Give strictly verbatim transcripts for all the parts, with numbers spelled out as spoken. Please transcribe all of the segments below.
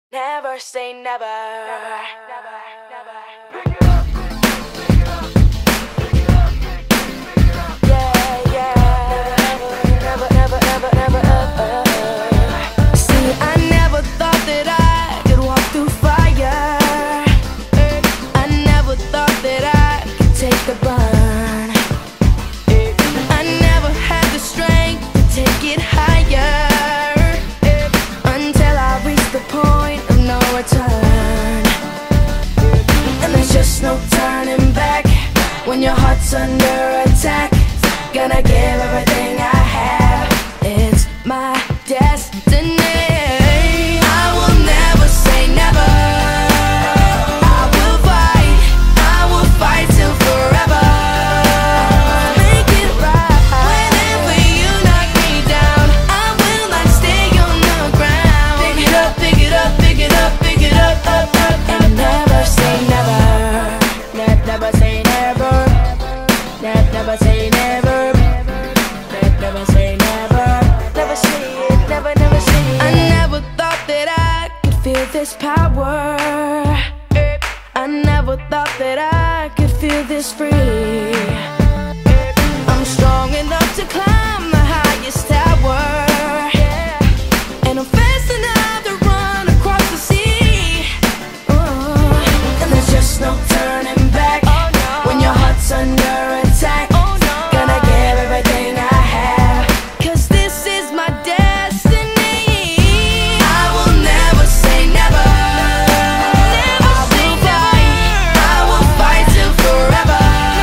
Never say never. Never, never, never. Yeah, yeah. Never, never, never, never, never. See, I never thought that I could walk through fire. I never thought that I could take the burn. I never had the strength to take it higher until I reached the point of no return. And there's just no turning back when your heart's under attack. Gonna give everything I have. It's my destiny. I will never say never. I will fight. I will fight till forever. Make it right. Whenever you knock me down, I will not stay on the ground. Pick it up, pick it up, pick it up, pick it up, up, up, and never say never. Ne- never say never. Ne- never say never. Ne- never say never. Never say it. Never, never say it. I never thought that I could feel this power. I never thought that I could feel this free. I'm strong enough to climb the highest tower, and I'm fast enough to run across the sea. Uh, and there's just no turning back when your heart's under attack. Gonna give everything I have, 'cause this is my destiny. I will never say never. I will fight. I will fight till forever.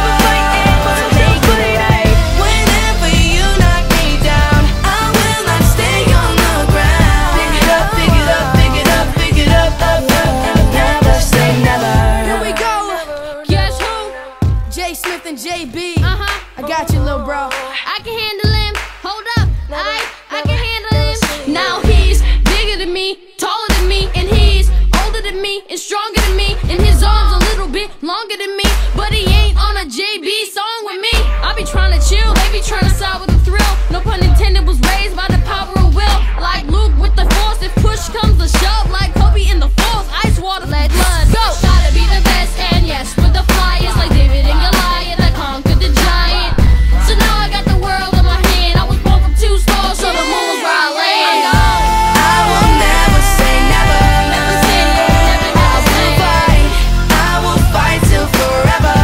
Make it right. Whenever you knock me down, I will not stay on the ground. Pick it up, pick it up, pick it up, pick it up, up, up, and never say never. Here we go. Guess who? J Smith and J B. Uh-huh. I got you, little bro. I can handle him. Hold up. I I can handle him. Now he's bigger than me, taller than me, and he's older than me and stronger than me. And his arms a little bit longer than me, but he ain't on a J B song with me. I be trying to chill, they be trying to side with the thrill. No pun intended, was raised by the power of will. Like Luke with the force, if push comes to shove. Like Kobe in the force, ice water, let blood go. Gotta be the best, and yes, with the flyers like David and Goliath, I conquered the giant. So now I got the world in my hand. I was born from two stars, so the moon was where I land. I will never say never. Never say never, never say. I will fight. I will fight till forever.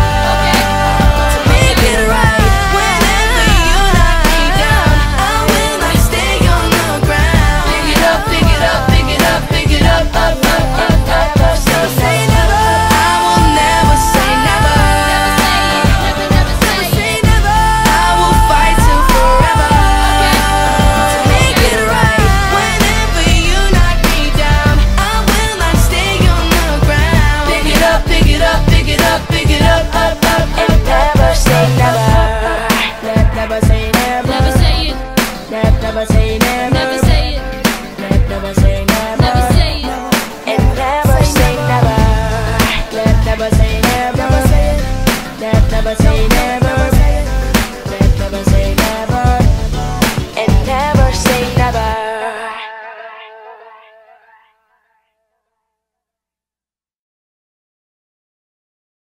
To make it right. Whenever you knock me down, I will not stay on the ground. Pick it up, pick it up, pick it up, pick it up, up, up, up, up. Never say never. I will never say never. Never, never say. Say never. I will fight till forever. To make it right. Whenever you knock me down, I will not stay on the ground. Pick it up, pick it up, pick it up, pick it up, up, up, and never say never. Ne- Never say never. Never say it. Ne- Never say never. Never